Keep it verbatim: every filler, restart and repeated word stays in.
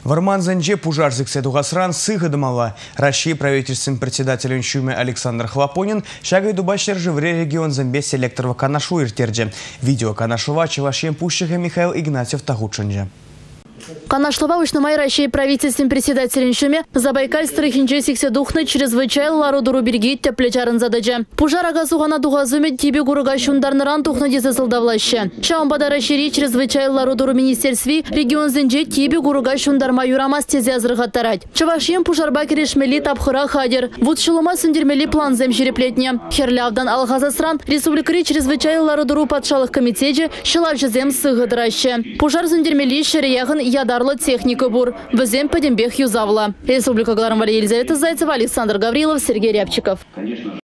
Варманзанже пужарзык седугасран сыгадымала. Россия правительственным председателем Чуме Александр Хлопонин шагай дубащер живре регион Замбе селекторова канашу иртердже. Видео канашува чевашем пущиха Михаил Игнатьев тагучанже. Канашлова ушнамай России правительством председателем Чуме Забайкаль страхинче сиксе духны чрезвычайно ларудуру берги теплечарын задача. Пужар агасугана дугазуме тебе гурага шундарныран тухны дезасылдавлаще. Шаумбада России чрезвычайно ларудуру министерстви регион Зенже тебе гурага шундарма юрамас тезе азрыгаттарать. Чавашем пужарба керешмели тапхыра хадер. Вот шелума сундермели план земшереплетне. Херлявдан алхазасран республикари чрезвычайно ларудуру патшалых комитете шелавчезем сыгадраще. Пужар сундермели шереяган ядарлы техника бур. Везем подембех юзавла. Республика Гларамвали, Елизавета Зайцева, Александр Гаврилов, Сергей Рябчиков.